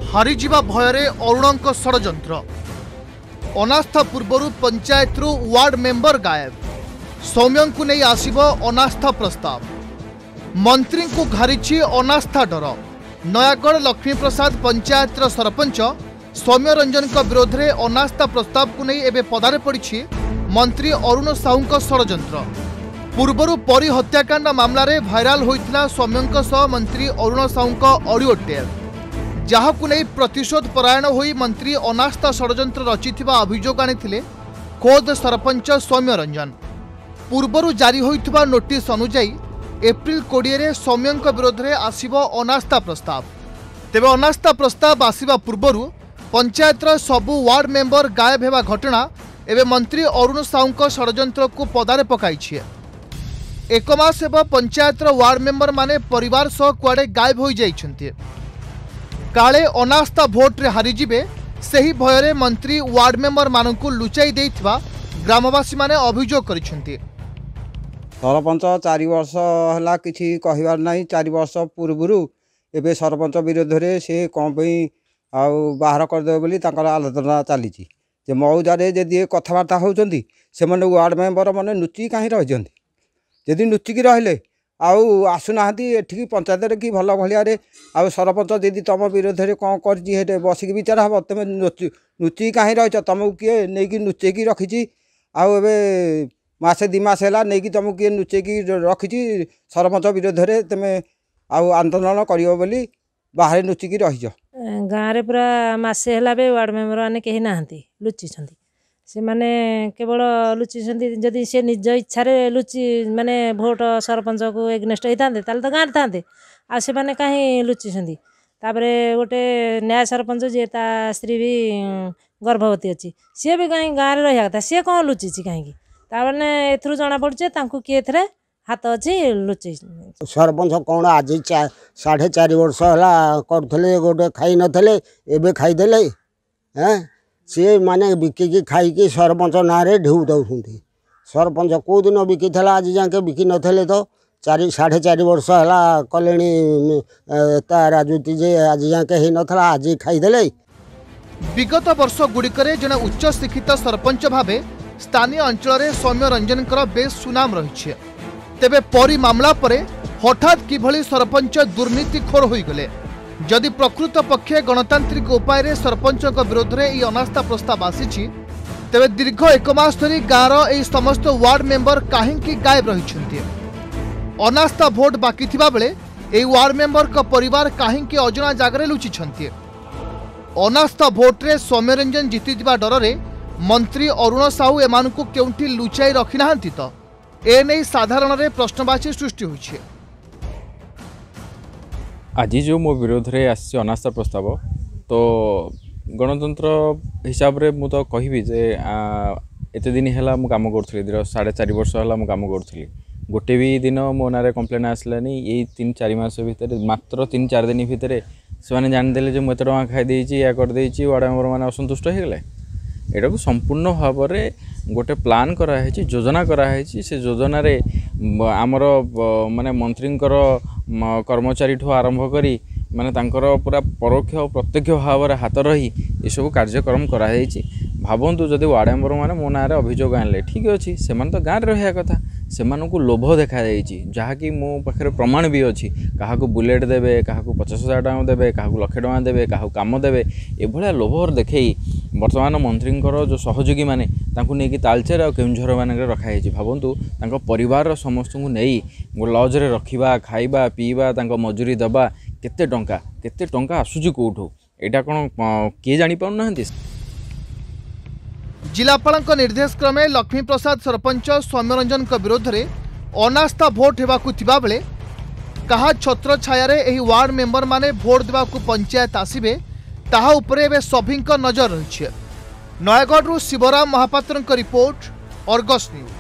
हारिजिबा भୟରେ अरुणଙ୍କ षडयंत्र अनास्था पूर्वर पंचायत वार्ड मेंबर गायब सौम्यंकु नहीं आसिबो अनास्था प्रस्ताव मंत्री को घारिछि अनास्था डर नयागढ़ लक्ष्मीप्रसाद पंचायत सरपंच सौम्य रंजन विरोध में अनास्था प्रस्ताव को नहीं एबे पदारे पड़ी मंत्री अरुण साहू षडयंत्र पूर्वर परी हत्याकांड मामलें भाइराल होता सौम्यों सह मंत्री अरुण साहू ऑडियो टेप जहाकु नहीं प्रतिशोध परायण होई मंत्री अनास्था षडयंत्र रचिथिबा अभियोग आनिथिले खोद सरपंच सौम्य रंजन पूर्वर जारी होइथिबा नोटिस अनुजाई एप्रिल 20 रे सौम्यंक विरोध में आसिबो अनास्था प्रस्ताव तेबे अनास्था प्रस्ताव आसिबा पूर्वर पंचायतर सबु वार्ड मेंबर गायब हेबा घटना एबे मंत्री अरुण साहू षडयंत्र को पदारे पकाइछे। एक मास हेबा पंचायतर वार्ड मेंबर माने परिवार सह कुआडे गायब होई जाइछन्ते काले अनास्था भोट रे हारिजिबे सही भୟରେ मंत्री वार्ड मेंबर मानकु लुचाई देइथिबा ग्रामवासी माने अभियोग करिसेंती। सरपंच 4 वर्ष हला किछि कहिबार नाही 4 वर्ष पूर्वरु एबे सरपंच विरोध रे से कोन पई आ बाहर कर दे बोली तांकर आलोचना चली जे मौजारे जदि कथबार्ता होउचंती से माने वार्ड मेंबर माने नुची काहे रहिजंती जदि नुचिकी रहले आउ आसुना एठिकी पंचायत कि भल भाया आउ सरपंच दीदी तुम विरोध में कौन कर बसिक विचार हम तुम नुची कहीं रही तुमको किए नहीं नुचेकी रखी आउ मसे 2 मास है नहीं तुमको किए नुचेकी रखी सरपंच विरोध में तुम आउ आंदोलन कर बाहर नुचिकी रही गाँव में पूरा मसे है वार्ड मेंबर मैंने कहीं ना लुचि से माने केवल लुचि जदि से निज इच्छा लुचि माने भोट सरपंच को एग्नेस्ट होता तो गाँव था आ से माने कहीं लुचि तापरे गोटे न्याय सरपंच जी ता स्त्री भी गर्भवती अच्छी सी भी कहीं गाँव में रहा था सी कौन लुचि कहीं ताने एथरू जना पड़े किए थे हाथ अच्छी लुचि सरपंच कौन आज 4.5 वर्ष है करते गोटे खाई नथिले एबे खाईदे हैं सी माने बिकिकी खाई सरपंच ना ढेउ दौरान सरपंच कौ दिन बिकी आज जाके बिकी नथिले तो 4.5 वर्ष है कले राजनीति जे आज जाके हो नाला आज खाईदे। विगत वर्ष गुड़िकरे जने उच्च शिक्षित सरपंच भावे स्थानीय अंचल में सौम्य रंजन बेस सुनाम रही तेबे परी मामला परे हठात किभली सरपंच दुर्नीतिखोर हो गले जदि प्रकृत पक्षे गणतांत्रिक उपाय सरपंच विरोध में यह अनास्था प्रस्ताव आसी तेबे दीर्घ 1 मास धरी गाँवर यह समस्त वार्ड मेंबर कहीं गायब रही अनास्था भोट बाकी थिबा बेले यह वार्ड मेंबर का परिवार कहीं अजना जगह लुचिछन्ति अनास्था भोट रे सौम्यरंजन जीतीजिबा डर रे मंत्री अरुण साहू एमानकु केउंठी लुचाई रखि नाहंती तो एने साधारण रे प्रश्नवाची सृष्टि होइछे। आज जो मो विरोध में आसी अनास्था प्रस्ताव तो गणतंत्र हिसाब रे मु तो कहबी जे एते दिन है मु काम करूँ 4.5 वर्ष है मु काम करूँ गोटे भी दिन मो ना कंप्लेन आसलानी यही 3-4 मास भितर मात्र 3-4 दिन भितर से जानीदे जो मुझे टଙ୍କା खाई या करदे वार्ड मेंबर मैंने असंतुष्ट हो गले एटा को संपूर्ण भाव में गोटे प्लान कराई योजना कराई से योजना रे आमर माने मंत्री कर्मचारी ठू आरंभ करी माने तांकर पूरा परोक्ष और प्रत्यक्ष भाव में हाथ रही ये सब कार्यक्रम कराई भावतु जदि वार्ड मेंबर मैंने मो ना अभियोग आनले ठीक अच्छे से तो गाँव में रहा कथा से लोभ देखा जहाँकि मो पाखे प्रमाण भी अच्छी क्या बुलेट देवे क्या 50,000 टଙ୍କା देवे क्या 1 लाख टଙ୍କା देवे क्या कम देवे एभलिया लोभ देखे वर्तमान मंत्री जो सहयोगी मैंने नहीं तालचेर और केउंझर मान रखाई भावतु परिवार समस्त को नहीं लज रे रखा खाइबा पीवा मजूरी दबा केते टंका आसूची कौठू एटा कौन किए जानी पाउना जिलापाल निर्देश क्रमे लक्ष्मीप्रसाद सरपंच सौम्यरंजन विरोध में अनास्था भोट होगाकू थिबा बेले कहा छत्र छाया एही वार्ड मेंबर माने भोट देवाकू पंचायत आसिबे ताहा उपरे एबे सभिंक नजर रही। Nayagarh Shivram Mahapatra report, Argus news.